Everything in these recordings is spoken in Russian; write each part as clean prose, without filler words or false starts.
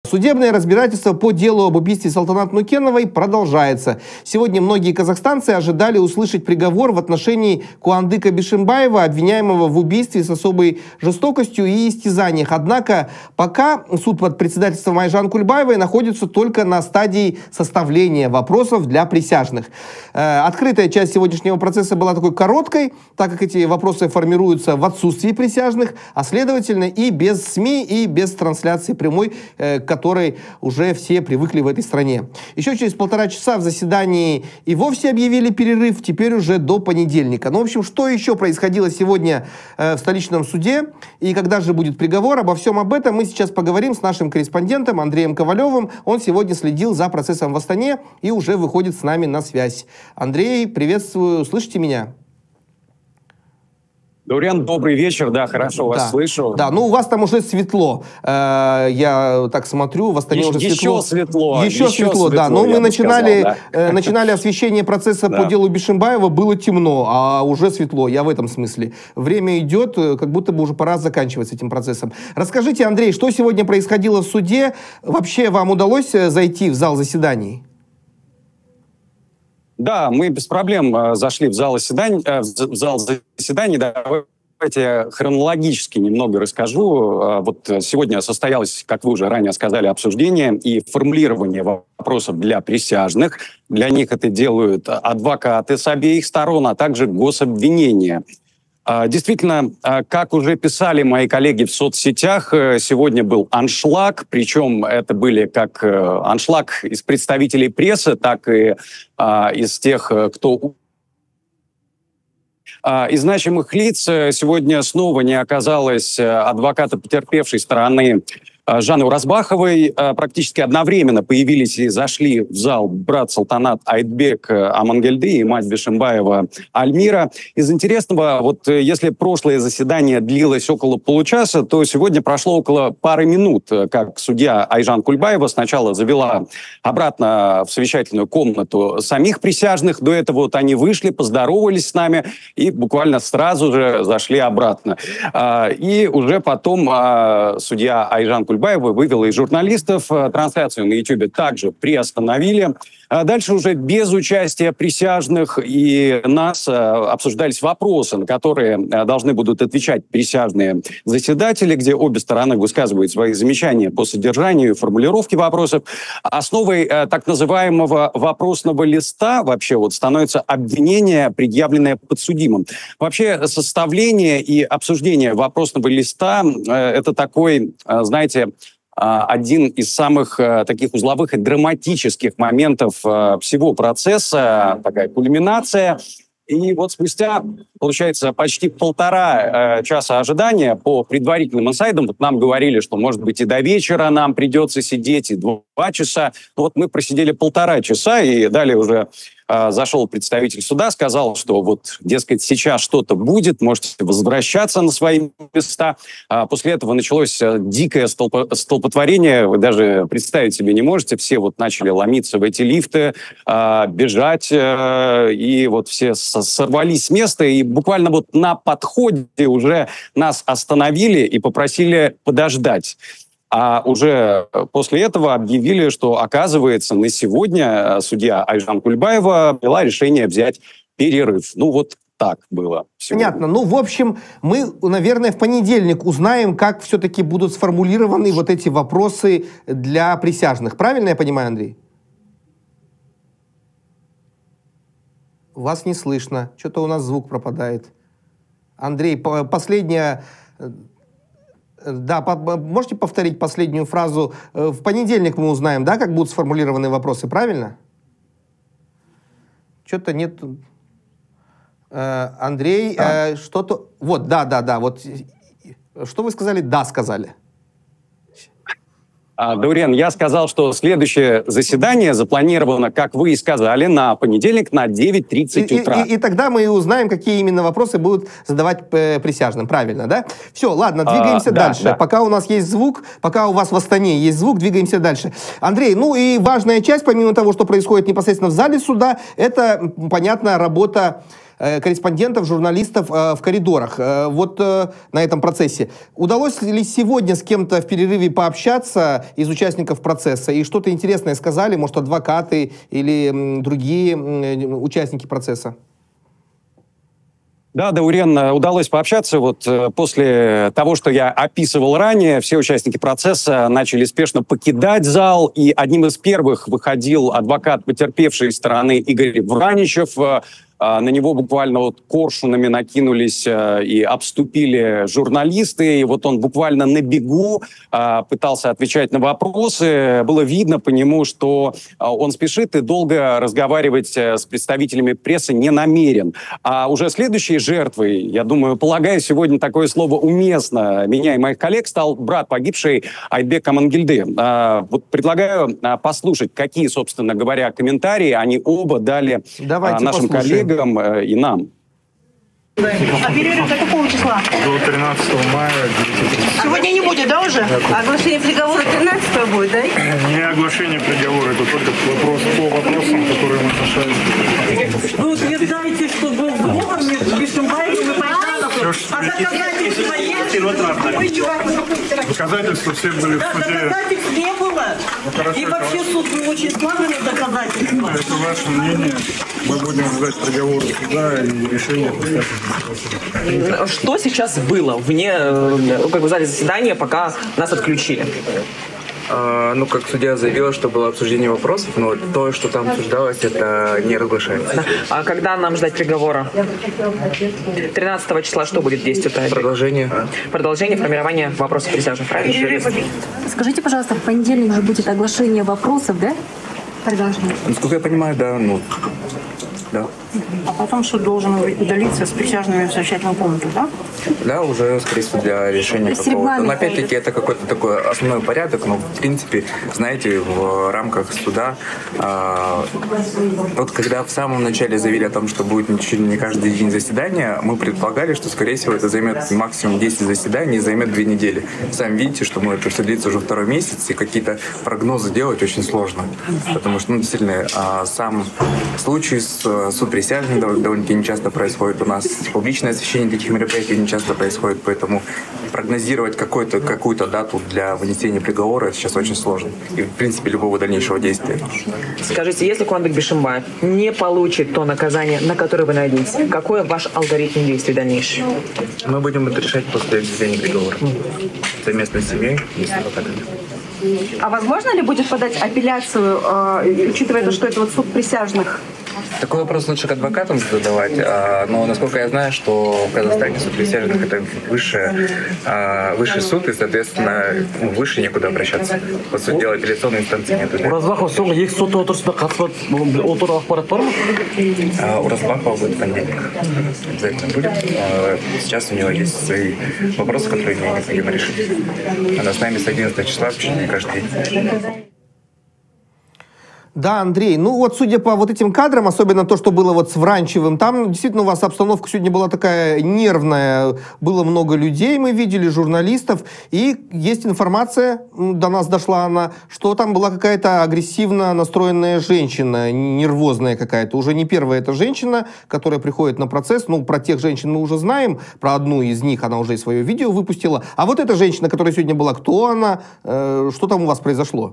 Судебное разбирательство по делу об убийстве Салтанат Нукеновой продолжается. Сегодня многие казахстанцы ожидали услышать приговор в отношении Куандыка Бишимбаева, обвиняемого в убийстве с особой жестокостью и истязаниях. Однако пока суд под председательством Айжан Кульбаевой находится только на стадии составления вопросов для присяжных. Открытая часть сегодняшнего процесса была такой короткой, так как эти вопросы формируются в отсутствии присяжных, а следовательно и без СМИ, и без трансляции прямой, к которой уже все привыкли в этой стране. Еще через 1,5 часа в заседании и вовсе объявили перерыв, теперь уже до понедельника. Ну, в общем, что еще происходило сегодня в столичном суде и когда же будет приговор, обо всем об этом мы сейчас поговорим с нашим корреспондентом Андреем Ковалевым. Он сегодня следил за процессом в Астане и уже выходит с нами на связь. Андрей, приветствую, слышите меня? Даурен, добрый вечер, да, хорошо вас слышу. Да, ну у вас там уже светло, я так смотрю, в Астане уже светло. Еще светло, да, но мы начинали освещение процесса по делу Бишимбаева, было темно, а уже светло, я в этом смысле. Время идет, как будто бы уже пора заканчивать с этим процессом. Расскажите, Андрей, что сегодня происходило в суде? Вообще вам удалось зайти в зал заседаний? Да, мы без проблем зашли в зал заседаний. Давайте хронологически немного расскажу. Вот сегодня состоялось, как вы уже ранее сказали, обсуждение и формулирование вопросов для присяжных. Для них это делают адвокаты с обеих сторон, а также гособвинения. Действительно, как уже писали мои коллеги в соцсетях, сегодня был аншлаг, причем это были как аншлаг из представителей прессы, так и из тех, кто... Из значимых лиц сегодня снова не оказалось адвоката потерпевшей стороны Жанны Уразбаховой. Практически одновременно появились и зашли в зал брат Салтанат Айтбек Амангельды и мать Бишимбаева Альмира. Из интересного, вот если прошлое заседание длилось около получаса, то сегодня прошло около пары минут, как судья Айжан Кульбаева сначала завела обратно в совещательную комнату самих присяжных. До этого вот они вышли, поздоровались с нами и буквально сразу же зашли обратно. И уже потом судья Айжан Кульбаева вывела и журналистов. Трансляцию на YouTube также приостановили. Дальше уже без участия присяжных и нас обсуждались вопросы, на которые должны будут отвечать присяжные заседатели, где обе стороны высказывают свои замечания по содержанию и формулировке вопросов. Основой так называемого вопросного листа вообще вот становится обвинение, предъявленное подсудимым. Вообще составление и обсуждение вопросного листа это такой, знаете, один из самых таких узловых и драматических моментов всего процесса, такая кульминация. И вот спустя, получается, почти 1,5 часа ожидания по предварительным инсайдам, вот нам говорили, что, может быть, и до вечера нам придется сидеть, и 2 часа. Но вот мы просидели 1,5 часа, и далее уже зашел представитель суда, сказал, что вот, дескать, сейчас что-то будет, можете возвращаться на свои места. После этого началось дикое столпотворение, вы даже представить себе не можете. Все вот начали ломиться в эти лифты, бежать, и вот все сорвались с места, и буквально вот на подходе уже нас остановили и попросили подождать. А уже после этого объявили, что, оказывается, на сегодня судья Айжан Кульбаева приняла решение взять перерыв. Ну, вот так было сегодня. Понятно. Ну, в общем, мы, наверное, в понедельник узнаем, как все-таки будут сформулированы вот эти вопросы для присяжных. Правильно я понимаю, Андрей? Вас не слышно. Что-то у нас звук пропадает. Андрей, последняя... Да, можете повторить последнюю фразу? В понедельник мы узнаем, да, как будут сформулированы вопросы, правильно? Что-то нет... Андрей, что-то... Вот, да, вот. Что вы сказали? Да, сказали. Даурен, я сказал, что следующее заседание запланировано, как вы и сказали, на понедельник на 9:30 утра. И тогда мы узнаем, какие именно вопросы будут задавать присяжным. Правильно, да? Все, ладно, двигаемся дальше. Да. Пока у нас есть звук, пока у вас в Астане есть звук, двигаемся дальше. Андрей, ну и важная часть, помимо того, что происходит непосредственно в зале суда, это, понятно, работа корреспондентов, журналистов в коридорах. Вот на этом процессе. Удалось ли сегодня с кем-то в перерыве пообщаться из участников процесса? И что-то интересное сказали, может, адвокаты или другие участники процесса? Да, Даурен, удалось пообщаться. Вот после того, что я описывал ранее, все участники процесса начали спешно покидать зал, и одним из первых выходил адвокат потерпевшей стороны Игорь Враничев. На него буквально вот коршунами накинулись и обступили журналисты. И вот он буквально на бегу пытался отвечать на вопросы. Было видно по нему, что он спешит и долго разговаривать с представителями прессы не намерен. А уже следующей жертвой, я думаю, полагаю, сегодня такое слово уместно, меня и моих коллег, стал брат погибшей Айбек Амангельды. Вот предлагаю послушать, какие, собственно говоря, комментарии они оба дали нашим коллегам и нам. А перерыв до какого числа? До 13 мая. Сегодня не будет, да, уже? Оглашение приговора 13 будет, да? Не оглашение приговора, это только вопрос по вопросам, которые мы решаем. Вы утверждаете, что был сговор между Бишимбаевым и Пайхановым, а доказательства есть? Доказательства все были в суде. Доказательств не было. И вообще суд не очень складывает доказательства. Это ваше мнение. Мы будем ждать приговора суда и решения. Что сейчас было вне, в зале заседания, пока нас отключили? Как судья заявила, что было обсуждение вопросов, но то, что там обсуждалось, это не разглашается. Да. А когда нам ждать приговора? 13 числа что будет действовать? Продолжение. Продолжение формирования вопросов присяжных, правильно? Скажите, пожалуйста, в понедельник же будет оглашение вопросов, да? Продолжение. Насколько я понимаю, да, да. А потом суд должен удалиться с присяжными в совещательную комнату, да? Да, уже, скорее всего, для решения какого-то. Но, опять-таки, это какой-то такой основной порядок, но, в принципе, знаете, в рамках суда, вот когда в самом начале заявили о том, что будет чуть ли не каждый день заседания, мы предполагали, что, скорее всего, это займет максимум 10 заседаний и займет 2 недели. Сами видите, что это все длится уже второй месяц, и какие-то прогнозы делать очень сложно. Потому что, действительно, сам случай с суд присяжных довольно-таки нечасто происходит. У нас публичное освещение таких мероприятий не часто происходит, поэтому прогнозировать какую-то дату для вынесения приговора сейчас очень сложно. И, в принципе, любого дальнейшего действия. Скажите, если Куандык Бишимбаев не получит то наказание, на которое вы надеетесь, какой ваш алгоритм действий дальнейший? Мы будем это решать после вынесения приговора. Совместно с семьей, если вот так. А возможно ли будет подать апелляцию, учитывая то, что это вот суд присяжных? Такой вопрос лучше к адвокатам задавать, но насколько я знаю, что в Казахстане суд присяжных это высший суд, и, соответственно, выше некуда обращаться. По сути дела, апелляционной инстанции нет. У Уразбахова будет понедельник. Обязательно будет. Сейчас у него есть свои вопросы, которые мне необходимо решить. Она с нами с 11 числа чуть не каждый день. Да, Андрей, судя по вот этим кадрам, особенно то, что было вот с Вранчевым, там действительно у вас обстановка сегодня была такая нервная, было много людей, мы видели, журналистов, и есть информация, до нас дошла она, что там была какая-то агрессивно настроенная женщина, нервозная какая-то, уже не первая эта женщина, которая приходит на процесс, про тех женщин мы уже знаем, про одну из них она уже и свое видео выпустила, а вот эта женщина, которая сегодня была, кто она, что там у вас произошло?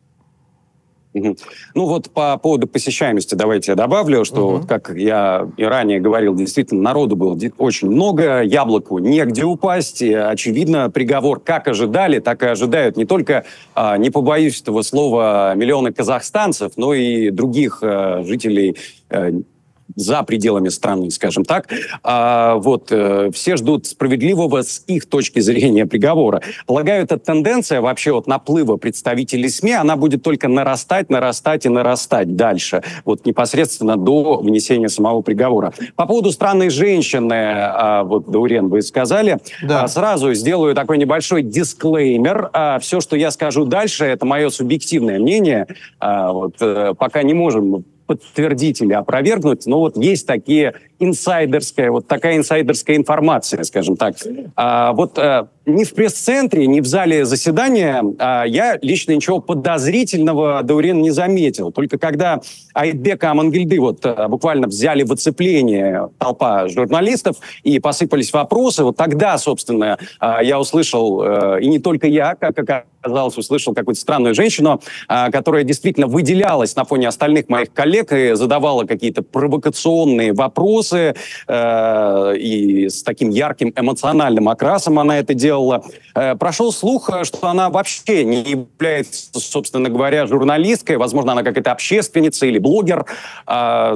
По поводу посещаемости давайте я добавлю, что, как я и ранее говорил, действительно, народу было очень много, яблоку негде упасть. И, очевидно, приговор как ожидали, так и ожидают не только, не побоюсь этого слова, миллионы казахстанцев, но и других жителей за пределами страны, скажем так. Все ждут справедливого с их точки зрения приговора. Полагаю, эта тенденция вообще наплыва представителей СМИ, она будет только нарастать и нарастать дальше, непосредственно до вынесения самого приговора. По поводу странной женщины, Даурен, вы сказали, да. Сразу сделаю такой небольшой дисклеймер. Все, что я скажу дальше, это мое субъективное мнение. Пока не можем подтвердить или опровергнуть, но есть такие инсайдерская, вот такая инсайдерская информация, скажем так. Ни в пресс-центре, ни в зале заседания я лично ничего подозрительного, Даурен, не заметил. Только когда Айтбека Амангельды буквально взяли в оцепление толпа журналистов и посыпались вопросы, вот тогда, собственно, я услышал, и не только я, как оказалось, услышал какую-то странную женщину, которая действительно выделялась на фоне остальных моих коллег и задавала какие-то провокационные вопросы, и с таким ярким эмоциональным окрасом она это делала. Прошел слух, что она вообще не является, собственно говоря, журналисткой. Возможно, она какая-то общественница или блогер. В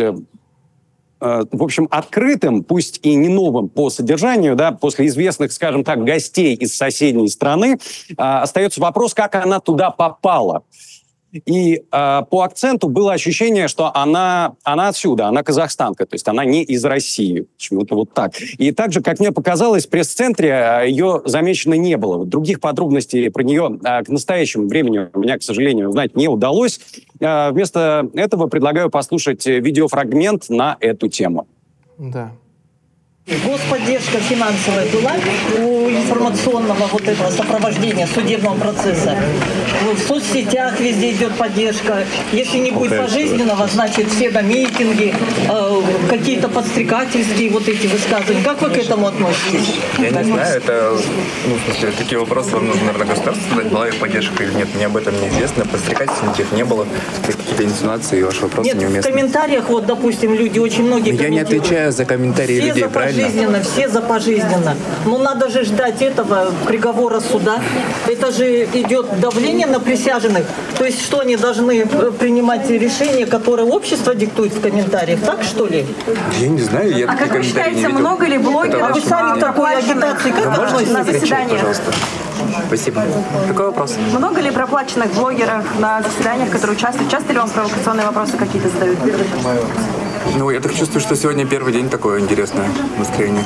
общем, открытым, пусть и не новым по содержанию, да, после известных, скажем так, гостей из соседней страны, остается вопрос, как она туда попала. И по акценту было ощущение, что она отсюда, она казахстанка, то есть она не из России. Почему-то вот так. И также, как мне показалось, в пресс-центре ее замечено не было. Других подробностей про нее к настоящему времени у меня, к сожалению, узнать не удалось. Вместо этого предлагаю послушать видеофрагмент на эту тему. Да. Господдержка финансовая была у информационного этого сопровождения судебного процесса. В соцсетях везде идет поддержка. Если не будет пожизненного, значит все на митинги, какие-то подстрекательские эти высказывания. Как вы к этому относитесь? Я не знаю, это, в смысле, такие вопросы вам нужно, наверное, государству задать, была их поддержка или нет. Мне об этом неизвестно, подстрекательств никаких не было, какие-то инсинуации и ваши вопросы неуместны. Нет, в комментариях, допустим, люди, очень многие я не отвечаю за комментарии все людей, правильно? Все за пожизненно. Но надо же ждать этого приговора суда. Это же идет давление на присяжных. То есть что, они должны принимать решения, которые общество диктует в комментариях? Так, что ли? Я не знаю, я как вы считаете, много ли блогеров вы сами такой агитации как относитесь на заседаниях? Пожалуйста. Спасибо. Какой вопрос? Много ли проплаченных блогеров на заседаниях, которые участвуют? Часто ли вам провокационные вопросы какие-то задают? Я так чувствую, что сегодня первый день такое интересное настроение.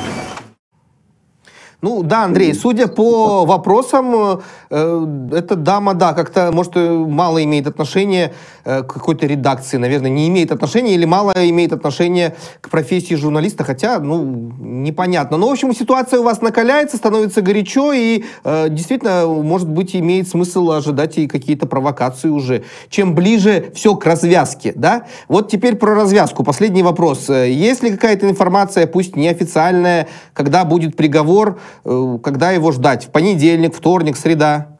Да, Андрей, судя по вопросам, эта дама, да, как-то, может, мало имеет отношения к какой-то редакции, наверное, не имеет отношения или мало имеет отношения к профессии журналиста, хотя, непонятно. Но, в общем, ситуация у вас накаляется, становится горячо, и действительно, может быть, имеет смысл ожидать и какие-то провокации уже. Чем ближе все к развязке, да? Вот теперь про развязку. Последний вопрос. Есть ли какая-то информация, пусть неофициальная, когда будет приговор, когда его ждать? В понедельник, вторник, среда?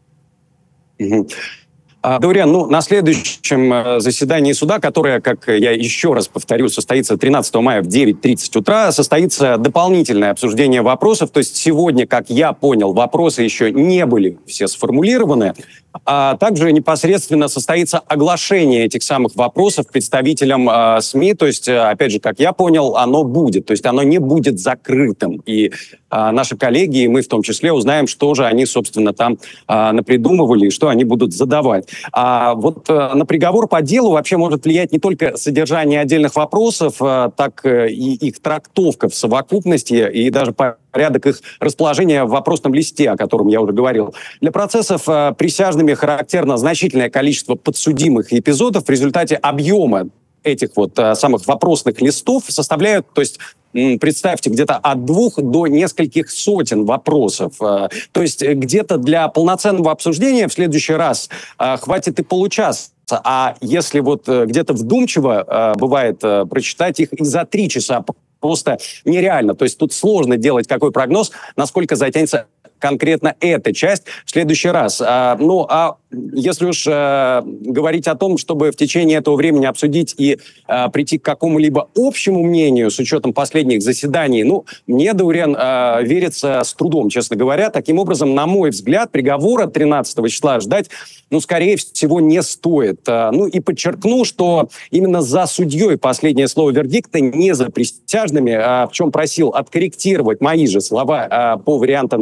Даурен, на следующем заседании суда, которое, как я еще раз повторю, состоится 13 мая в 9:30 утра, состоится дополнительное обсуждение вопросов. То есть сегодня, как я понял, вопросы еще не были все сформулированы. А также непосредственно состоится оглашение этих самых вопросов представителям СМИ. То есть, опять же, как я понял, оно будет. То есть оно не будет закрытым. И наши коллеги, и мы в том числе, узнаем, что же они, собственно, там напридумывали и что они будут задавать. А на приговор по делу вообще может влиять не только содержание отдельных вопросов, так и их трактовка в совокупности, и даже порядок их расположения в вопросном листе, о котором я уже говорил. Для процессов присяжными характерно значительное количество подсудимых эпизодов. В результате объема этих самых вопросных листов составляют, то есть, представьте, где-то от 2 до нескольких сотен вопросов. То есть где-то для полноценного обсуждения в следующий раз хватит и получаса. А если где-то вдумчиво бывает прочитать их и за 3 часа просто нереально. То есть тут сложно делать какой прогноз, насколько затянется конкретно эта часть в следующий раз. Если уж говорить о том, чтобы в течение этого времени обсудить и прийти к какому-либо общему мнению с учетом последних заседаний, мне, Даурен, верится с трудом, честно говоря. Таким образом, на мой взгляд, приговора 13 числа ждать, скорее всего, не стоит. И подчеркну, что именно за судьей последнее слово вердикта, не за присяжными, в чем просил откорректировать мои же слова по вариантам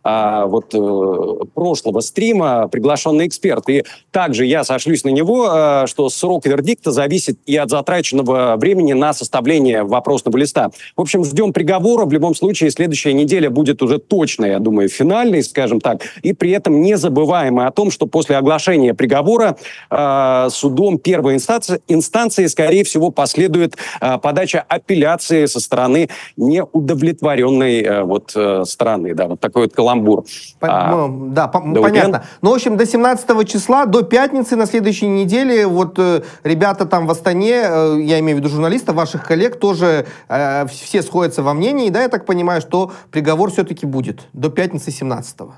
прошлого стрима приглашенный эксперт. И также я сошлюсь на него, что срок вердикта зависит и от затраченного времени на составление вопросного листа. В общем, ждем приговора. В любом случае, следующая неделя будет уже точно, я думаю, финальной, скажем так. И при этом не забываем о том, что после оглашения приговора судом первой инстанции, скорее всего, последует подача апелляции со стороны неудовлетворенной стороны. Да, вот такой вот каламбур. Понятно. Ну, в общем, до 17 числа, до пятницы на следующей неделе, ребята там в Астане, я имею в виду журналистов, ваших коллег, тоже все сходятся во мнении, да, я так понимаю, что приговор все-таки будет до пятницы 17-го.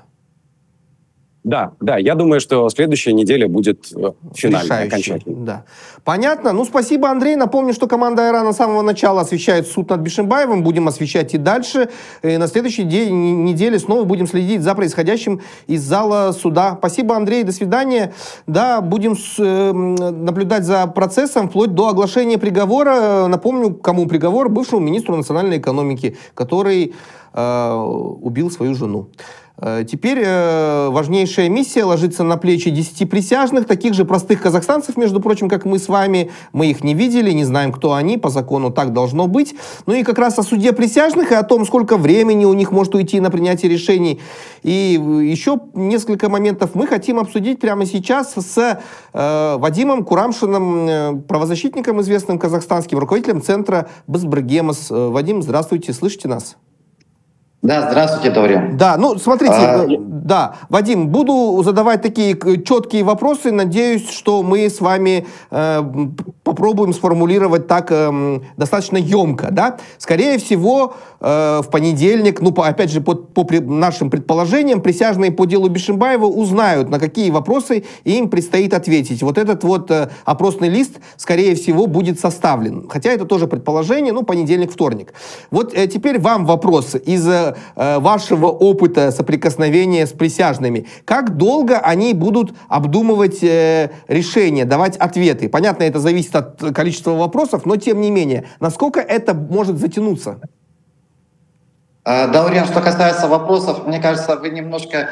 Да, я думаю, что следующая неделя будет финальной, окончательной. Да. Понятно. Ну, спасибо, Андрей. Напомню, что команда Айрана с самого начала освещает суд над Бишимбаевым. Будем освещать и дальше. И на следующей неделе снова будем следить за происходящим из зала суда. Спасибо, Андрей. До свидания. Да, будем наблюдать за процессом вплоть до оглашения приговора. Напомню, кому приговор? Бывшему министру национальной экономики, который убил свою жену. Теперь важнейшая миссия ложится на плечи 10 присяжных, таких же простых казахстанцев, между прочим, как мы с вами. Мы их не видели, не знаем, кто они, по закону так должно быть. Ну и как раз о суде присяжных и о том, сколько времени у них может уйти на принятие решений. И еще несколько моментов мы хотим обсудить прямо сейчас с Вадимом Курамшиным, правозащитником, известным казахстанским, руководителем центра Бызбыргемыс. Вадим, здравствуйте, слышите нас? Да, здравствуйте, Даурен. Да, ну, смотрите, да, Вадим, буду задавать такие четкие вопросы. Надеюсь, что мы с вами попробуем сформулировать так достаточно емко, да. Скорее всего, в понедельник, ну, опять же, по нашим предположениям, присяжные по делу Бишимбаева узнают, на какие вопросы им предстоит ответить. Вот этот вот опросный лист, скорее всего, будет составлен. Хотя это тоже предположение, ну, понедельник, вторник. Вот теперь вам вопрос из вашего опыта соприкосновения с присяжными. Как долго они будут обдумывать решения, давать ответы? Понятно, это зависит от количества вопросов, но тем не менее, насколько это может затянуться? Даурен, что касается вопросов, мне кажется, вы немножко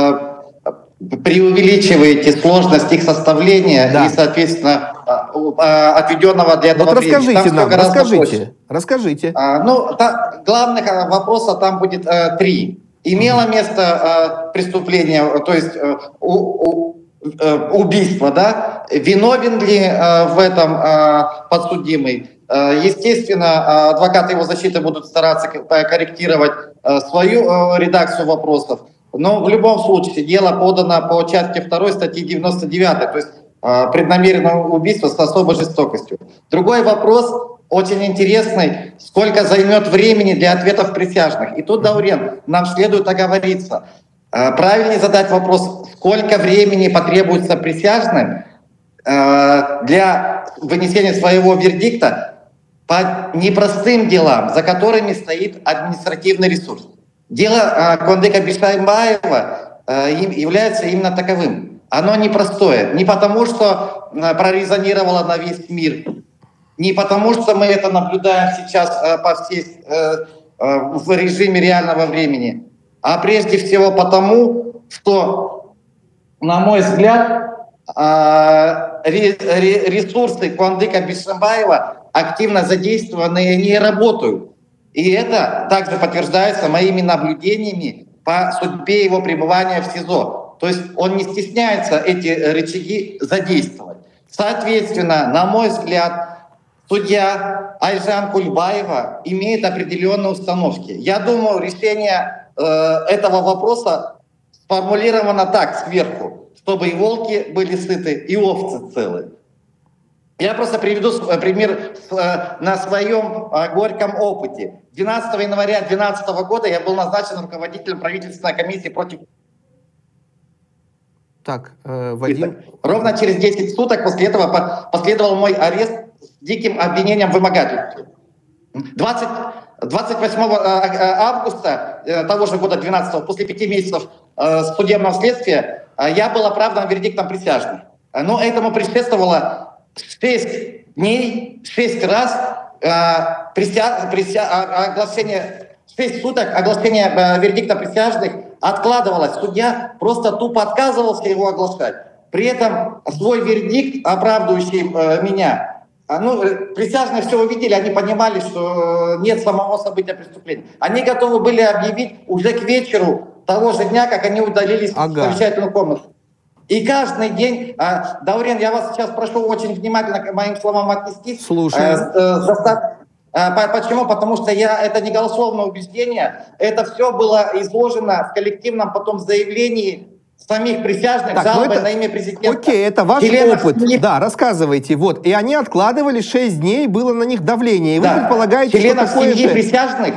преувеличиваете сложность их составления и, соответственно, отведенного для этого времени. Расскажите. Главных вопросов там будет 3. Имело место преступление, то есть убийство, да? Виновен ли в этом подсудимый? Естественно, адвокаты его защиты будут стараться корректировать свою редакцию вопросов. Но в любом случае дело подано по части 2 статьи 99, то есть преднамеренное убийство с особой жестокостью. Другой вопрос, очень интересный, сколько займет времени для ответов присяжных. И тут, Даурен, нам следует оговориться. Правильнее задать вопрос, сколько времени потребуется присяжным для вынесения своего вердикта по непростым делам, за которыми стоит административный ресурс. Дело Куандыка Бишимбаева является именно таковым. Оно непростое. Не потому, что прорезонировало на весь мир, не потому, что мы это наблюдаем сейчас в режиме реального времени, а прежде всего потому, что, на мой взгляд, ресурсы Куандыка Бишимбаева активно задействованы и не работают. И это также подтверждается моими наблюдениями по судьбе его пребывания в СИЗО. То есть он не стесняется эти рычаги задействовать. Соответственно, на мой взгляд, судья Айжан Кульбаева имеет определенные установки. Я думаю, решение этого вопроса сформулировано так, сверху, чтобы и волки были сыты, и овцы целы. Я просто приведу пример на своем горьком опыте. 12 января 2012 года я был назначен руководителем правительственной комиссии против... Вадим... Ровно через 10 суток после этого последовал мой арест с диким обвинением в вымогательстве. 28 августа того же года 12 после 5 месяцев судебного следствия, я был оправдан вердиктом присяжных. Но этому предшествовало 6 дней, 6 раз оглашение, 6 суток оглашение вердикта присяжных откладывалось. Судья просто тупо отказывался его оглашать. При этом свой вердикт, оправдывающий меня, присяжные все увидели, они понимали, что нет самого события преступления. Они готовы были объявить уже к вечеру того же дня, как они удалились в совещательную комнату. И каждый день, Даурен, я вас сейчас прошу очень внимательно к моим словам отнестись. Слушаю. Почему? Потому что это не голословное убеждение, это все было изложено в коллективном потом заявлении самих присяжных, жалобы на имя президента. Окей, это ваш опыт. Да, рассказывайте. Вот. И они откладывали 6 дней, было на них давление. И вы предполагаете, что такое членов семьи присяжных.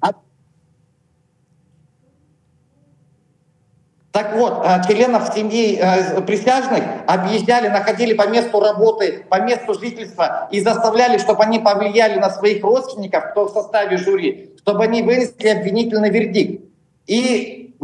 Так вот, членов семьи присяжных объезжали, находили по месту работы, по месту жительства и заставляли, чтобы они повлияли на своих родственников, кто в составе жюри, чтобы они вынесли обвинительный вердикт. И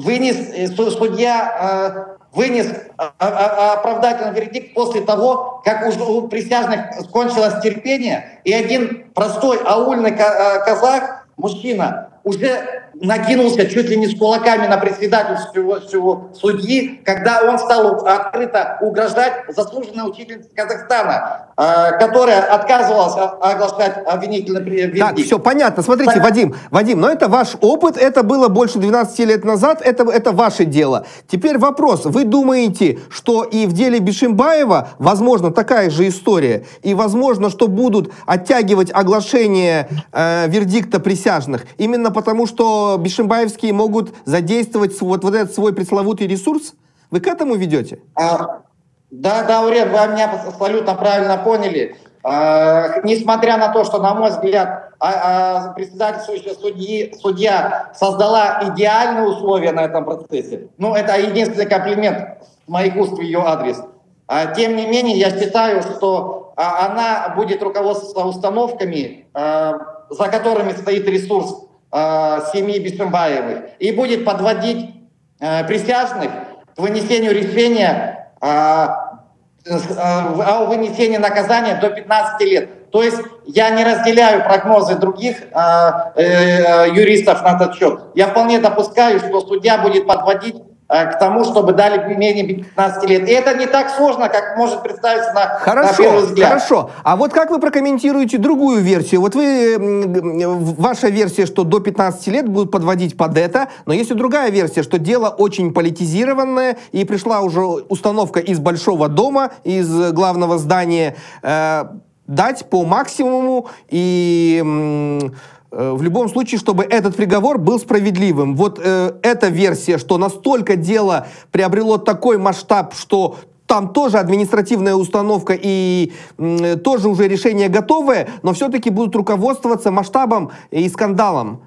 судья вынес оправдательный вердикт после того, как у присяжных кончилось терпение, и один простой аульный казах, мужчина, уже накинулся чуть ли не с кулаками на председательство судьи, когда он стал открыто угрожать заслуженной учительнице Казахстана, которая отказывалась оглашать обвинительный вердикт. Так, все понятно. Смотрите, Вадим, но это ваш опыт, это было больше 12 лет назад, это ваше дело. Теперь вопрос. Вы думаете, что и в деле Бишимбаева возможно такая же история, и возможно, что будут оттягивать оглашение вердикта присяжных, именно потому, что бишимбаевские могут задействовать вот этот свой пресловутый ресурс? Вы к этому ведете? Да, Даурен, вы меня абсолютно правильно поняли. Несмотря на то, что, на мой взгляд, председательствующая судья создала идеальные условия на этом процессе, это единственный комплимент с моих уст в ее адрес. Тем не менее, я считаю, что она будет руководствоваться установками, за которыми стоит ресурс семьи Бишимбаевых, и будет подводить присяжных к вынесению решения о вынесении наказания до 15 лет. То есть я не разделяю прогнозы других юристов на этот счет. Я вполне допускаю, что судья будет подводить к тому, чтобы дали менее 15 лет. И это не так сложно, как может представиться на первый взгляд. Хорошо. А вот как вы прокомментируете другую версию? Вот ваша версия, что до 15 лет будут подводить под это, но есть и другая версия, что дело очень политизированное, и пришла уже установка из Большого дома, из главного здания, дать по максимуму и... в любом случае, чтобы этот приговор был справедливым. Вот эта версия, что настолько дело приобрело такой масштаб, что там тоже административная установка и тоже уже решение готовое, но все-таки будут руководствоваться масштабом и скандалом.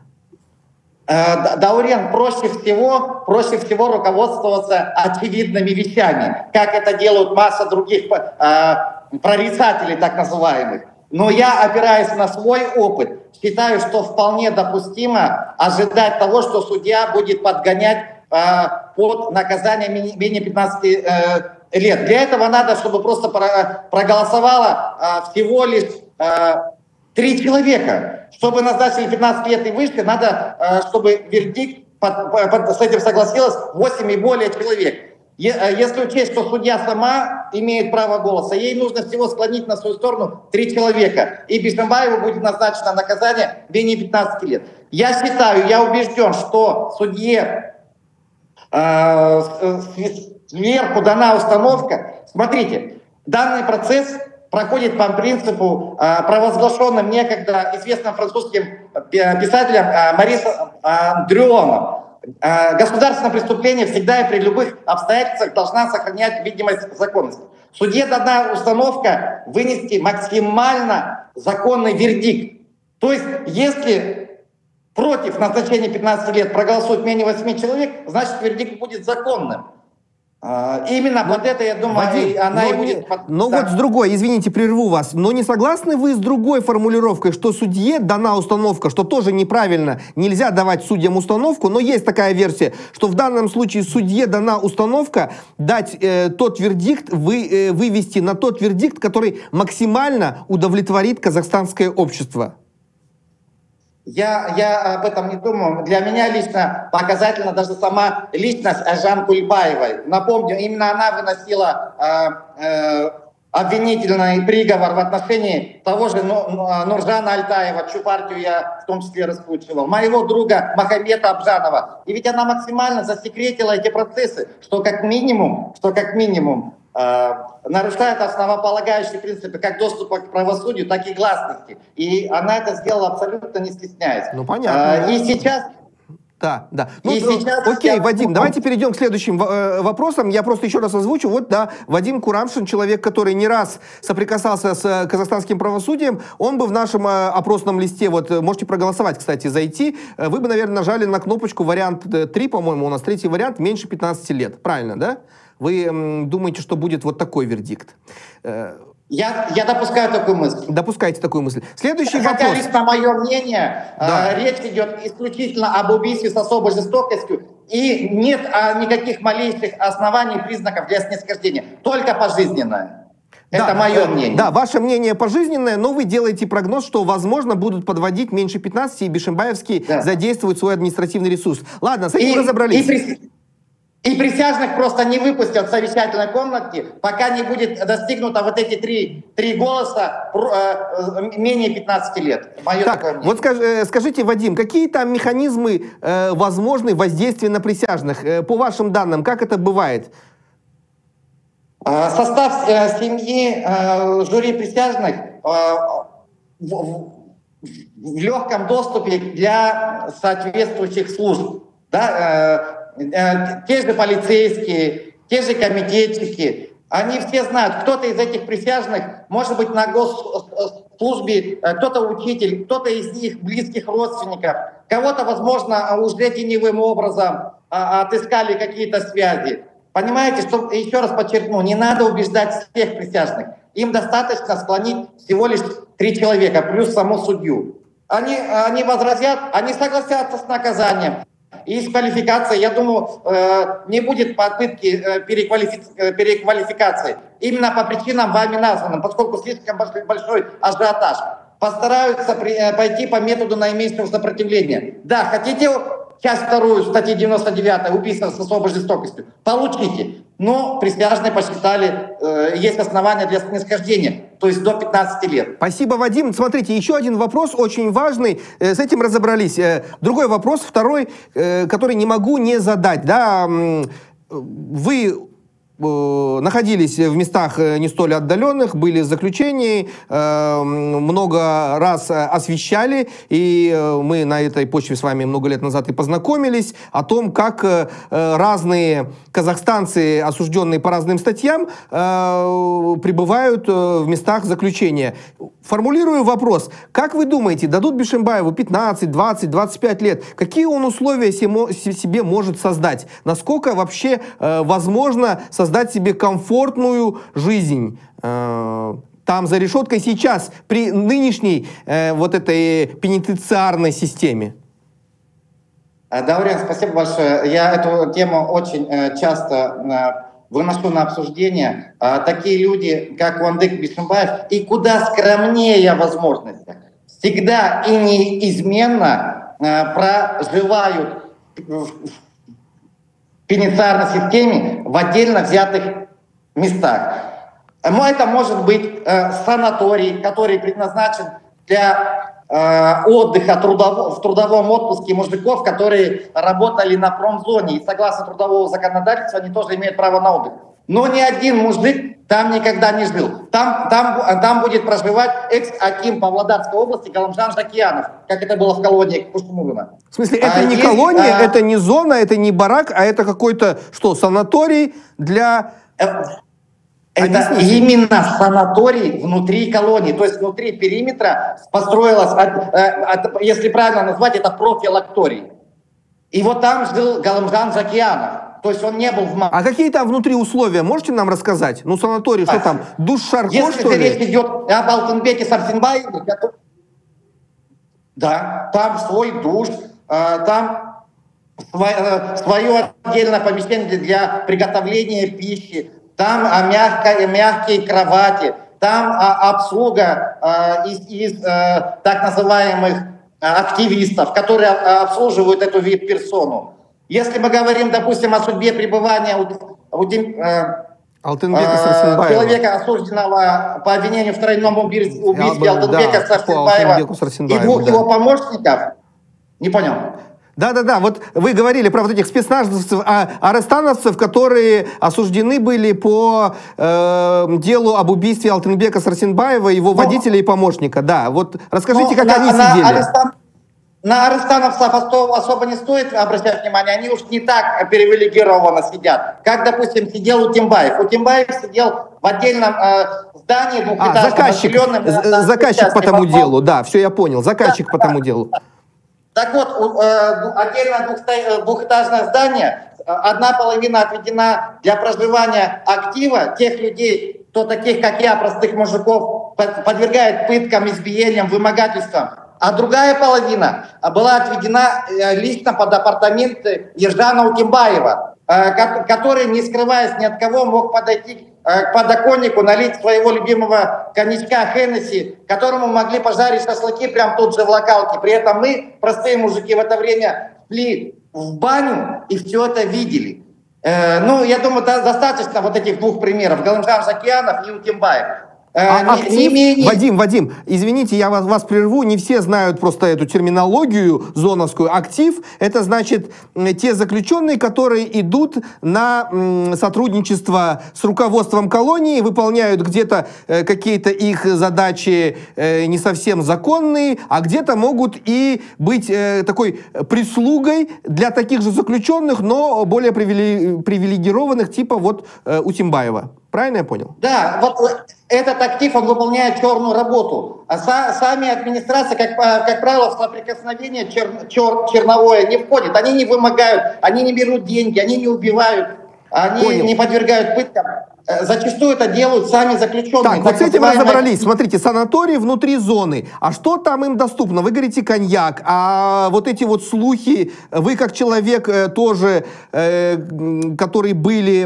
Даурен, проще всего руководствоваться очевидными вещами, как это делают масса других прорицателей, так называемых. Но я, опираясь на свой опыт, считаю, что вполне допустимо ожидать того, что судья будет подгонять под наказание менее 15 лет. Для этого надо, чтобы просто проголосовало всего лишь 3 человека. Чтобы назначили 15 лет и выше, надо, чтобы вердикт с этим согласилось 8 и более человек. Если учесть, что судья сама имеет право голоса, ей нужно всего склонить на свою сторону 3 человека. И Бишимбаеву будет назначено наказание менее 15 лет. Я считаю, я убежден, что судье сверху дана установка. Смотрите, данный процесс проходит по принципу, провозглашенным некогда известным французским писателем Марисом Дрюоном. Государственное преступление всегда и при любых обстоятельствах должна сохранять видимость законности. Судье дана установка вынести максимально законный вердикт. То есть, если против назначения 15 лет проголосует менее 8 человек, значит вердикт будет законным. Именно под это, я думаю, Вадим, она и будет... Но вот с другой, извините, прерву вас, но не согласны вы с другой формулировкой, что судье дана установка, что тоже неправильно, нельзя давать судьям установку, но есть такая версия, что в данном случае судье дана установка дать тот вердикт, вывести на тот вердикт, который максимально удовлетворит казахстанское общество? Я об этом не думаю. Для меня лично показательна даже сама личность Айжан Кульбаевой. Напомню, именно она выносила обвинительный приговор в отношении того же Нуржана Альтаева, чью партию я в том числе раскручивал, моего друга Махамета Абжанова. И ведь она максимально засекретила эти процессы, что как минимум нарушает основополагающие принципы как доступа к правосудию, так и гласности. И она это сделала абсолютно не стесняясь. Ну, понятно. И сейчас... Да, да. Ну, сейчас окей, Вадим, давайте перейдем к следующим вопросам. Я просто еще раз озвучу. Вот, да, Вадим Курамшин, человек, который не раз соприкасался с казахстанским правосудием, он бы в нашем опросном листе, вот, можете проголосовать, кстати, зайти, вы бы, наверное, нажали на кнопочку вариант 3, по-моему, у нас третий вариант, меньше 15 лет. Правильно, да? Вы думаете, что будет вот такой вердикт? Я допускаю такую мысль. Допускаете такую мысль. Следующий Хотя вопрос. лично мое мнение, Да. речь идет исключительно об убийстве с особой жестокостью, и нет никаких малейших оснований, признаков для снисхождения. Только пожизненное. Это мое мнение. Да, ваше мнение пожизненное, но вы делаете прогноз, что, возможно, будут подводить меньше 15, и Бишимбаевский задействует свой административный ресурс. Ладно, с этим разобрались. И присяжных просто не выпустят в совещательной комнате, пока не будет достигнуто вот эти три голоса менее 15 лет. Мое такое мнение. Вот скажите, Вадим, какие там механизмы возможны воздействия на присяжных? По вашим данным, как это бывает? Состав семьи жюри присяжных в легком доступе для соответствующих служб. Да? Те же полицейские, те же комитетчики, они все знают, кто-то из этих присяжных может быть на госслужбе, кто-то учитель, кто-то из их близких родственников, кого-то, возможно, уже теневым образом отыскали какие-то связи. Понимаете, что, еще раз подчеркну, не надо убеждать всех присяжных. Им достаточно склонить всего лишь 3 человека, плюс саму судью. Они возразят, они согласятся с наказанием. И с квалификацией, я думаю, не будет попытки переквалификации. Именно по причинам вами названным, поскольку слишком большой ажиотаж. Постараются пойти по методу наименьшего сопротивления. Да, хотите часть 2 статьи 99 убийство с особой жестокостью? Получите. Но присяжные посчитали, есть основания для снисхождения, то есть до 15 лет. Спасибо, Вадим. Смотрите, еще один вопрос очень важный. С этим разобрались. Другой вопрос, второй, который не могу не задать. Да? Вы находились в местах не столь отдаленных, были в заключении, много раз освещали, и мы на этой почве с вами много лет назад и познакомились, о том, как разные казахстанцы, осужденные по разным статьям, пребывают в местах заключения. Формулирую вопрос. Как вы думаете, дадут Бишимбаеву 15, 20, 25 лет? Какие он условия себе может создать? Насколько вообще возможно создать себе комфортную жизнь там за решеткой сейчас при нынешней вот этой пенитенциарной системе? Даурен, спасибо большое. Я эту тему очень часто выношу на обсуждение. Такие люди, как Куандык Бишимбаев, и куда скромнее возможности, всегда и неизменно проживают в пенитенциарной системе в отдельно взятых местах. Но это может быть санаторий, который предназначен для отдыха в трудовом отпуске мужиков, которые работали на промзоне. И согласно трудового законодательства они тоже имеют право на отдых. Но ни один мужик там никогда не жил. Там будет проживать экс-аким Павлодарской области Галамжан Жакиянов, как это было в колонии Кушмурина. В смысле, это не колония, это не зона, это не барак, а это какой-то, что, санаторий для... Это именно санаторий внутри колонии, то есть внутри периметра построилась, если правильно назвать, это профилакторий. И вот там жил Галамжан Жакиянов, то есть он не был в... А какие там внутри условия, можете нам рассказать? Ну, санаторий, что там, душ-шарко, что ли? Если речь идет об Алтынбеке Сарсенбаеве, да, там свой душ, там свое отдельное помещение для приготовления пищи, там мягкие кровати, там обслуга из так называемых активистов, которые обслуживают эту вип-персону. Если мы говорим, допустим, о судьбе пребывания человека, осужденного по обвинению в тройном убийстве Алтынбека Сарсенбаева и двух его помощников, не понял. Да-да-да, вот вы говорили про вот этих спецназовцев, арестановцев, которые осуждены были по делу об убийстве Алтынбека Сарсенбаева, его водителя и помощника. Да, вот расскажите, как они сидели. На арестановцев особо не стоит обращать внимание, они уж не так привилегированно сидят, как, допустим, сидел Утембаев. Утембаев сидел в отдельном здании двухэтажном. Заказчик по тому делу, да, все я понял, заказчик по тому делу. Так вот, отдельно двухэтажное здание, одна половина отведена для проживания актива тех людей, кто таких, как я, простых мужиков, подвергает пыткам, избиениям, вымогательствам. А другая половина была отведена лично под апартаменты Ержана Утембаева, который, не скрываясь ни от кого, мог подойти к подоконнику, налить своего любимого коньячка Хеннесси, которому могли пожарить шашлыки прямо тут же в локалке. При этом мы, простые мужики, в это время шли в баню и все это видели. Я думаю, достаточно вот этих двух примеров. Галымжан Жакиянов и Утембаев. Вадим, извините, я вас прерву, не все знают просто эту терминологию зоновскую. Актив — это значит те заключенные, которые идут на сотрудничество с руководством колонии, выполняют где-то какие-то их задачи не совсем законные, а где-то могут и быть такой прислугой для таких же заключенных, но более привилегированных, типа вот Утембаева. Правильно я понял? Да, вот этот актив, он выполняет черную работу. А сами администрации, как правило, в соприкосновение черновое не входят. Они не вымогают, они не берут деньги, они не убивают, они не подвергают пыткам. Зачастую это делают сами заключенные. Так, вот с этим разобрались. Смотрите, санаторий внутри зоны. А что там им доступно? Вы говорите коньяк, а вот эти вот слухи, вы как человек тоже, которые были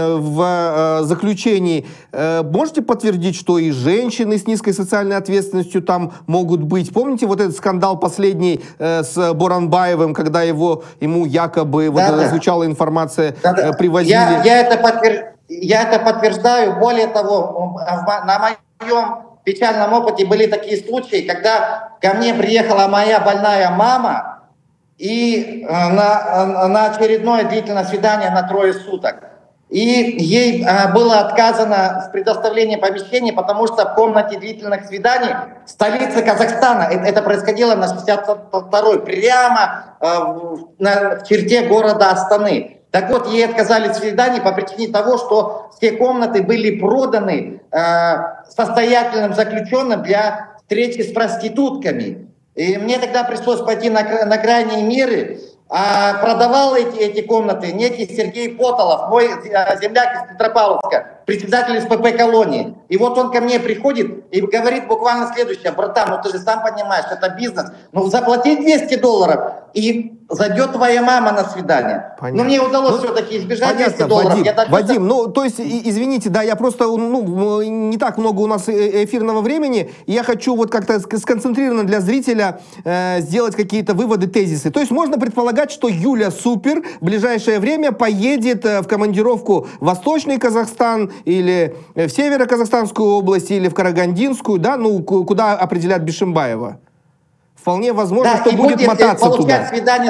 в заключении, можете подтвердить, что и женщины с низкой социальной ответственностью там могут быть? Помните вот этот скандал последний с Боранбаевым, когда ему якобы звучала информация, привозили... Я это подтверждаю. Более того, на моем печальном опыте были такие случаи, когда ко мне приехала моя больная мама и на очередное длительное свидание на 3 суток. И ей было отказано в предоставлении помещения, потому что в комнате длительных свиданий в столице Казахстана, это происходило на 62-й, прямо в черте города Астаны. Так вот, ей отказали в свидании по причине того, что все комнаты были проданы состоятельным заключенным для встречи с проститутками. И мне тогда пришлось пойти на крайние меры. А продавал эти комнаты некий Сергей Потолов, мой земляк из Петропавловска, председатель СПП колонии. И вот он ко мне приходит и говорит буквально следующее: братан, ну ты же сам понимаешь, это бизнес, ну заплати $200, и зайдет твоя мама на свидание. Понятно. Но мне удалось все-таки избежать $200. Вадим, ну то есть, извините, да, я просто, не так много у нас эфирного времени, и я хочу вот как-то сконцентрированно для зрителя сделать какие-то выводы, тезисы. То есть можно предполагать, что Юля Супер в ближайшее время поедет в командировку в Восточный Казахстан или в Северо-Казахстанскую область или в Карагандинскую, да, куда определят Бишимбаева. Вполне возможно, что будет мотаться туда. Свидание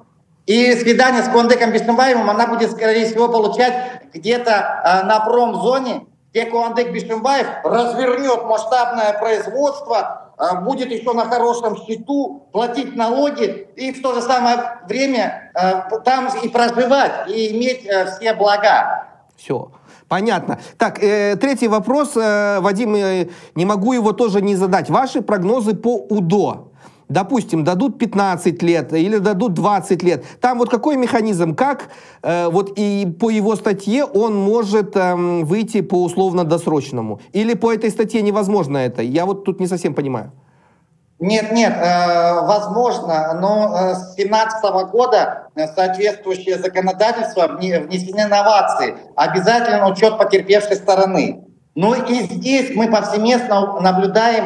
с Куандыком Бишимбаевым она будет, скорее всего, получать где-то на промзоне, где Куандык Бишимбаев развернет масштабное производство, будет еще на хорошем счету, платить налоги и в то же самое время там и проживать, и иметь все блага. Все. Понятно. Так, третий вопрос, Вадим, не могу его тоже не задать. Ваши прогнозы по УДО? Допустим, дадут 15 лет или дадут 20 лет. Там вот какой механизм, как вот и по его статье он может выйти по условно-досрочному? Или по этой статье невозможно это? Я вот тут не совсем понимаю. Нет, возможно, но с 2017 года соответствующее законодательство внесены новации, обязательно учет потерпевшей стороны. Но и здесь мы повсеместно наблюдаем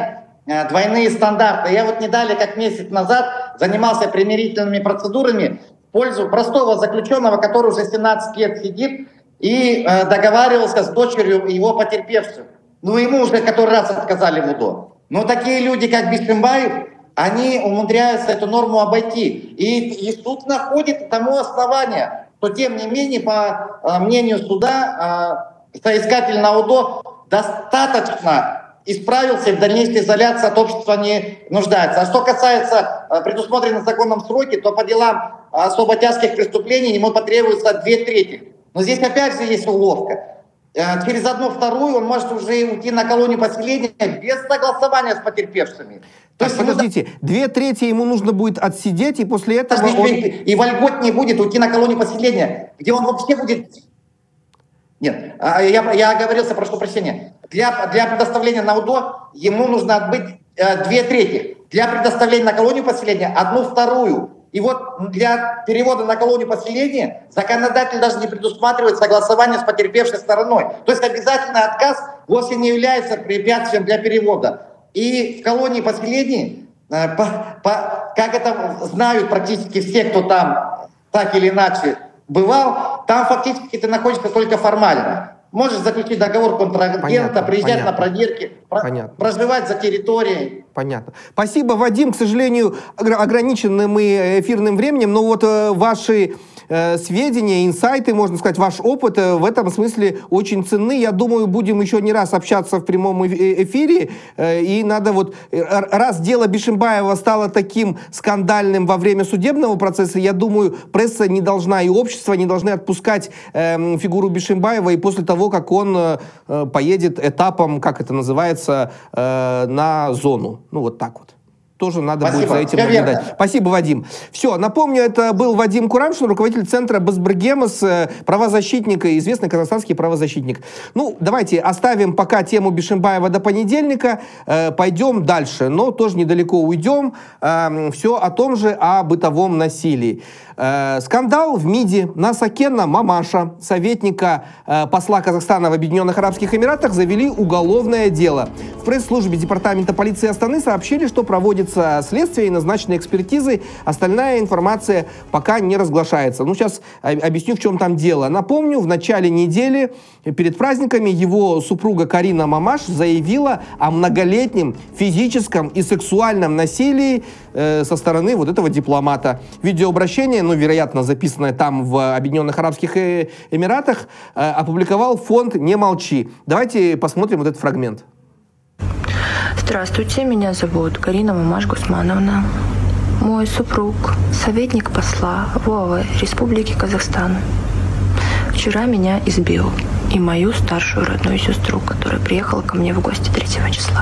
двойные стандарты. Я вот не далее, как месяц назад, занимался примирительными процедурами в пользу простого заключенного, который уже 17 лет сидит, и договаривался с дочерью его потерпевшего. Ну, ему уже который раз отказали в УДО. Но такие люди, как Бишимбаев, они умудряются эту норму обойти. И суд находит тому основания, что, тем не менее, по мнению суда, соискатель на УДО достаточно исправился и в дальнейшей изоляции от общества не нуждается. А что касается предусмотренных законом сроки, то по делам особо тяжких преступлений ему потребуется 2/3. Но здесь опять же есть уловка. Через 1/2 он может уже уйти на колонию поселения без согласования с потерпевшими. То есть подождите, 2/3 ему нужно будет отсидеть, и после этого и вольготнее будет уйти на колонию поселения, где он вообще будет... Нет, я оговорился, прошу прощения. Для предоставления на УДО ему нужно отбыть 2/3. Для предоставления на колонию поселения 1/2. И вот для перевода на колонию поселения законодатель даже не предусматривает согласование с потерпевшей стороной. То есть обязательный отказ вовсе не является препятствием для перевода. И в колонии поселения, как это знают практически все, кто там так или иначе бывал, там фактически ты находишься только формально. Можешь заключить договор контрагента, приезжать на проверки, проживать за территорией. Понятно. Спасибо, Вадим. К сожалению, ограничены мы эфирным временем, но вот ваши сведения, инсайты, можно сказать, ваш опыт в этом смысле очень ценны. Я думаю, будем еще не раз общаться в прямом эфире. И надо вот, раз дело Бишимбаева стало таким скандальным во время судебного процесса, я думаю, пресса не должна и общество не должны отпускать фигуру Бишимбаева и после того, как он поедет этапом, как это называется, на зону. Ну, вот так вот. Тоже надо будет за этим наблюдать. Спасибо, Вадим. Все, напомню, это был Вадим Курамшин, руководитель центра Безбергемес, правозащитник, известный казахстанский правозащитник. Ну, давайте оставим пока тему Бишимбаева до понедельника, пойдем дальше, но тоже недалеко уйдем. Все о том же, о бытовом насилии. Скандал в МИДе на Сакена Мамаша, советника посла Казахстана в Объединенных Арабских Эмиратах, завели уголовное дело. В пресс-службе Департамента полиции Астаны сообщили, что проводится следствие и назначены экспертизы. Остальная информация пока не разглашается. Ну, сейчас объясню, в чем там дело. Напомню, в начале недели перед праздниками его супруга Карина Мамаш заявила о многолетнем физическом и сексуальном насилии со стороны вот этого дипломата. Видеообращение, ну, вероятно, записанное там в Объединенных Арабских Эмиратах, опубликовал фонд «Не молчи». Давайте посмотрим вот этот фрагмент. Здравствуйте, меня зовут Карина Мамаш Гусмановна. Мой супруг, советник посла ВОАВ Республики Казахстан, вчера меня избил и мою старшую родную сестру, которая приехала ко мне в гости 3 числа.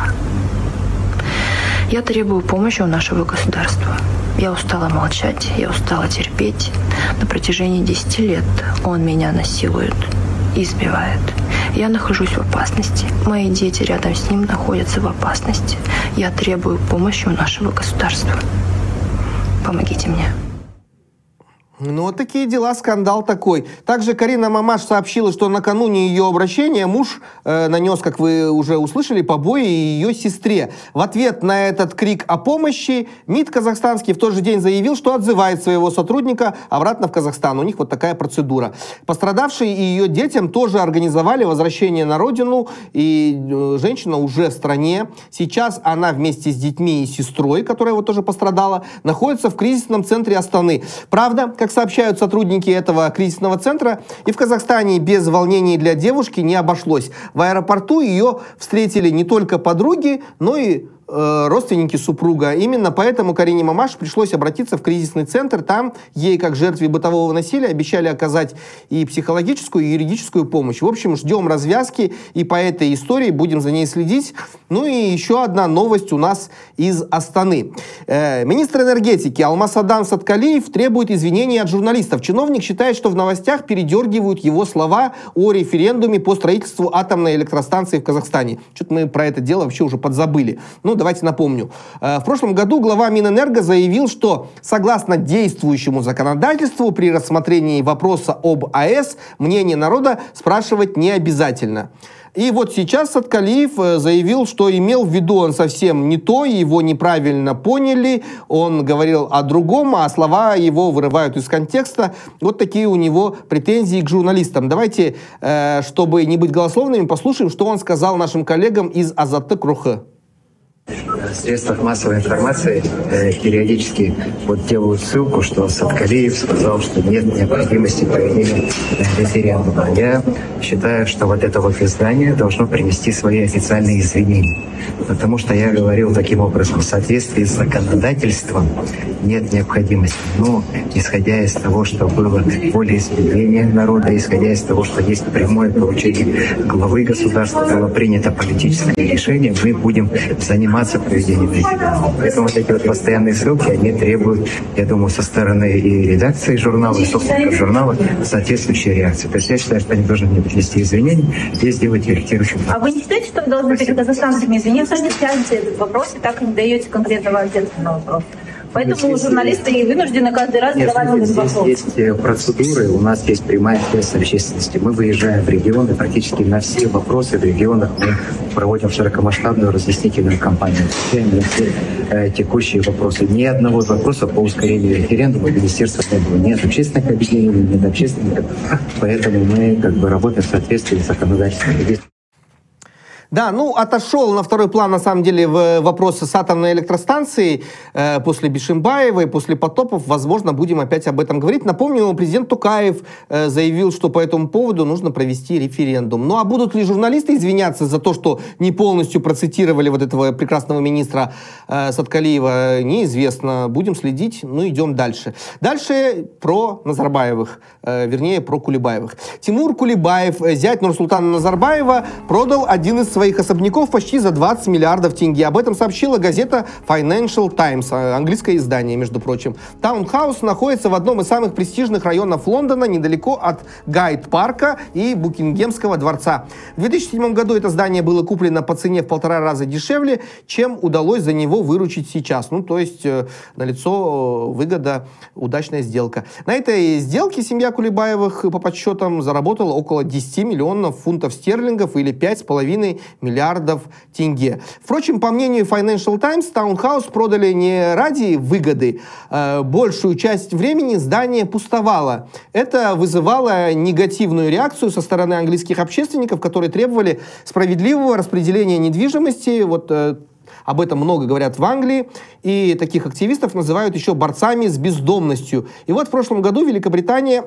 Я требую помощи у нашего государства. Я устала молчать, я устала терпеть. На протяжении 10 лет он меня насилует, избивает. Я нахожусь в опасности. Мои дети рядом с ним находятся в опасности. Я требую помощи у нашего государства. Помогите мне. Ну, вот такие дела, скандал такой. Также Карина Мамаш сообщила, что накануне ее обращения муж нанес, как вы уже услышали, побои ее сестре. В ответ на этот крик о помощи МИД казахстанский в тот же день заявил, что отзывает своего сотрудника обратно в Казахстан. У них вот такая процедура. Пострадавшие и ее детям тоже организовали возвращение на родину, и женщина уже в стране. Сейчас она вместе с детьми и сестрой, которая вот тоже пострадала, находится в кризисном центре Астаны. Правда, как сообщают сотрудники этого кризисного центра, и в Казахстане без волнений для девушки не обошлось. В аэропорту ее встретили не только подруги, но и родственники супруга. Именно поэтому Карине Мамаш пришлось обратиться в кризисный центр. Там ей, как жертве бытового насилия, обещали оказать и психологическую, и юридическую помощь. В общем, ждем развязки и по этой истории будем за ней следить. Ну и еще одна новость у нас из Астаны. Министр энергетики Алмасадан Саткалиев требует извинений от журналистов. Чиновник считает, что в новостях передергивают его слова о референдуме по строительству атомной электростанции в Казахстане. Что-то мы про это дело вообще уже подзабыли. Ну, давайте напомню. В прошлом году глава Минэнерго заявил, что согласно действующему законодательству при рассмотрении вопроса об АЭС мнение народа спрашивать не обязательно. И вот сейчас Саткалиев заявил, что имел в виду он совсем не то, его неправильно поняли, он говорил о другом, а слова его вырывают из контекста. Вот такие у него претензии к журналистам. Давайте, чтобы не быть голословными, послушаем, что он сказал нашим коллегам из Азаттык Рухы. В средствах массовой информации периодически делают ссылку, что Саткалиев сказал, что нет необходимости проведения референдума. Я считаю, что это издание должно принести свои официальные извинения. Потому что я говорил таким образом, в соответствии с законодательством нет необходимости. Но исходя из того, что было волеизъявление народа, исходя из того, что есть прямое поручение главы государства, было принято политическое решение, мы будем заниматься проведением референдума. Поэтому эти постоянные ссылки, они требуют, я думаю, со стороны и редакции журнала, и собственников журнала соответствующей реакции. То есть я считаю, что они должны мне принести извинения и сделать корректирующим. А вы не считаете, что вы должны перед казахстанцами извиниться? Вы не тянете этот вопрос и так и не даете конкретного ответа на вопрос. Поэтому журналисты вынуждены каждый раз задавать этот вопрос. Здесь есть процедуры, у нас есть прямая связь с общественностью. Мы выезжаем в регионы, практически на все вопросы в регионах мы проводим широкомасштабную разъяснительную кампанию. Отвечаем на все текущие вопросы. Ни одного вопроса по ускорению референдума министерства не было. Нет общественных объединений, нет общественных. Поэтому мы работаем в соответствии с законодательством. Да, отошел на второй план, на самом деле, вопрос с атомной электростанцией после Бишимбаевой, после потопов. Возможно, будем опять об этом говорить. Напомню, президент Токаев заявил, что по этому поводу нужно провести референдум. Ну, а будут ли журналисты извиняться за то, что не полностью процитировали этого прекрасного министра Саткалиева, неизвестно. Будем следить, идем дальше. Дальше про Назарбаевых, вернее, про Кулебаевых. Тимур Кулебаев, зять Нурсултана Назарбаева, продал один из своих особняков почти за 20 миллиардов тенге. Об этом сообщила газета Financial Times, английское издание, между прочим. Таунхаус находится в одном из самых престижных районов Лондона, недалеко от Гайд-парка и Букингемского дворца. В 2007 году это здание было куплено по цене в 1,5 раза дешевле, чем удалось за него выручить сейчас. То есть налицо выгода, удачная сделка. На этой сделке семья Кулебаевых по подсчетам заработала около 10 миллионов фунтов стерлингов или 5,5 миллиардов тенге. Впрочем, по мнению Financial Times, Таунхаус продали не ради выгоды. Большую часть времени здание пустовало. Это вызывало негативную реакцию со стороны английских общественников, которые требовали справедливого распределения недвижимости. Об этом много говорят в Англии, и таких активистов называют еще борцами с бездомностью. И в прошлом году Великобритания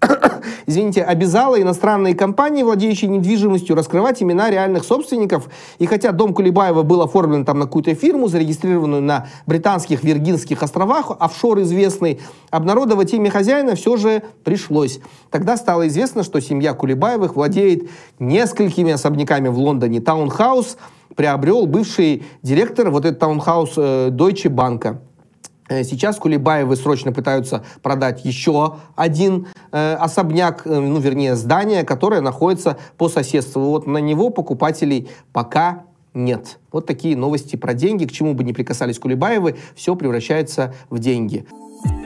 обязала иностранные компании, владеющие недвижимостью, раскрывать имена реальных собственников. И хотя дом Кулебаева был оформлен на какую-то фирму, зарегистрированную на британских Виргинских островах, офшор известный, обнародовать имя хозяина все же пришлось. Тогда стало известно, что семья Кулебаевых владеет несколькими особняками в Лондоне. Таунхаус приобрел бывший директор этот таунхаус Deutsche Bank. Сейчас Кулебаевы срочно пытаются продать еще один особняк, здание, которое находится по соседству. На него покупателей пока нет. Вот такие новости про деньги. К чему бы ни прикасались Кулебаевы, все превращается в деньги.